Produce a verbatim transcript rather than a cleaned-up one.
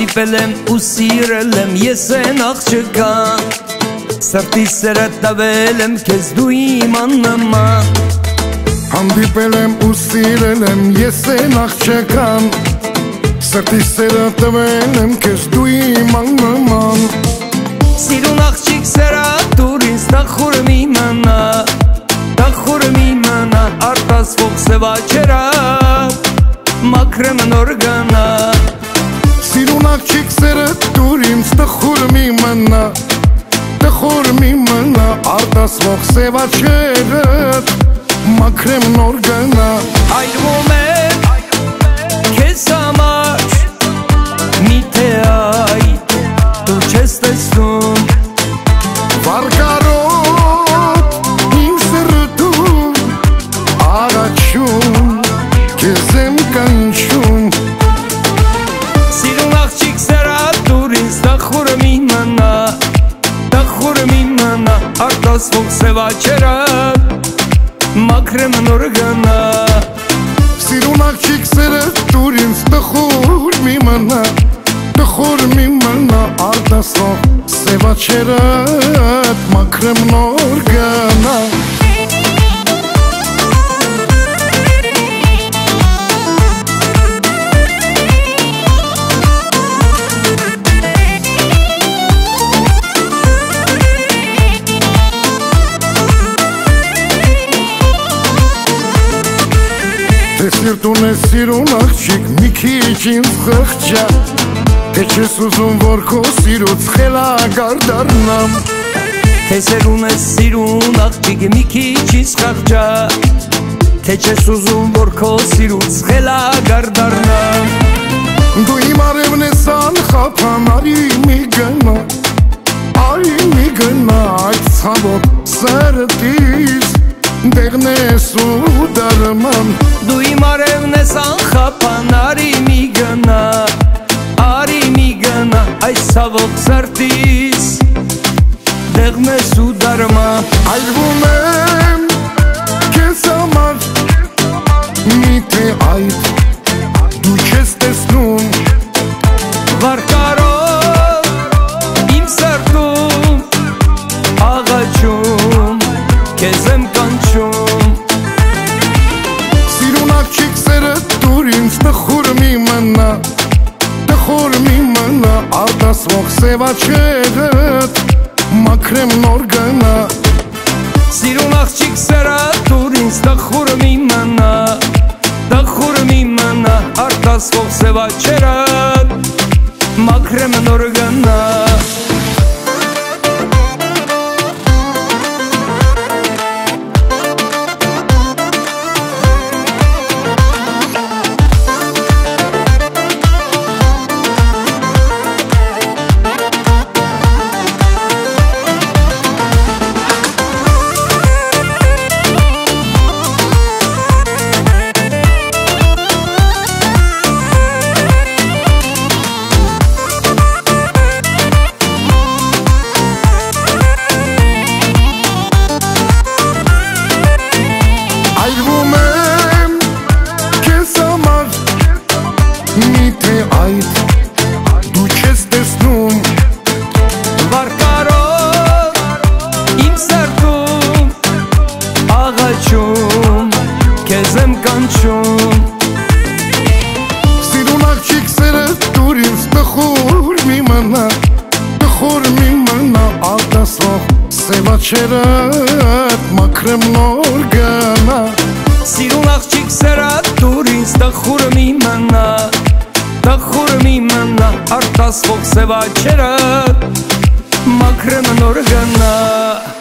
Հանդիպել եմ ու սիրել եմ ես են աղջկան, Սրտի սերը տվել եմ քեզ դու իմ աննման։ Հանդիպել եմ ու սիրել եմ ես են աղջկան, Սրտի սերը տվել եմ քեզ դու իմ աննման։ Սիրուն աղջիկ սերա դուր ինձ տխուր մի մնա, Տխուր մի մնա արտասվող սևաչերա, Մաքրեմ նոր գնա։ Սիրուն աղջիկ սերը դուր ինձ տխուր մի մնա, Տխուր մի մնա արտասվող սևաչերդ, Մաքրեմ նոր գնա։ Այրվում եմ քեզ համար, Միթե այդ դու չես տեսնում, Վարկարոտ իմ սրտում առաջում, Քեզ եմ կանչում։ Սիրուն աղջիկ սերա դուր ինձ տխուր մի մնա, Տխուր մի մնա արտասվող սևաչերդ, Մաքրեմ նոր գնա։ Սիրուն աղջիկ սերը դուր ինձ տխուր մի մնա, Տխուր մի մնա արտասվող սևաչերդ, Մաքրեմ նոր գնա։ Թե սիրտուն է սիրուն աղջիկ մի քիչ ինձ խղճա, Թե չես ուզում որ քո սիրուց խելագար դառնամ, Թե սերուն ես սիրուն աղջիկ մի քիչ ինձ խղճա, Թե չես ուզում որ քո սիրուց խելագար դառնամ։ Դու իմ արևն ես անխափան, արի մի գնա, Արի մի գնա այդ ցավոտ սրտից, Դեղն ես ու դարման։ Դու իմ արևն ես անխափան, արի մի գնա, Արի մի գնա այս ցավոտ սրտից, Դեղն ես ու դարման։ Այրվում եմ քեզ համար, Միթե այդ դու չես տեսնում, Վարկարոտ իմ սրտում աղաչում, Քեզ եմ կանչում։ Սիրուն աղջիկ սերը դուր ինձ տխուր մի մնա, Տխուր մի մնա արտասվող սևաչերդ, Մաքրեմ նոր գնա։ Սիրուն աղջիկ սերա դուր ինձ տխուր մի մնա, Տխուր մի մնա արտասվող սևաչերդ, Մաքրեմ նոր գնա։ Միթե այդ դու չես տեսնում, Վարկարոտ իմ սրտում աղաչում, Քեզ եմ կանչում։ Սիրուն աղջիկ սերը դուր ինձ տխուր մի մնա, Տխուր մի մնա արտասվող սևաչերդ, Մաքրեմ նոր գնա։ Սիրուն աղջիկ սերա դուր ինձ տխուր մի մնա, Տխուր մի մնա արտասվող սևաչերդ, Մաքրեմ նոր գնա։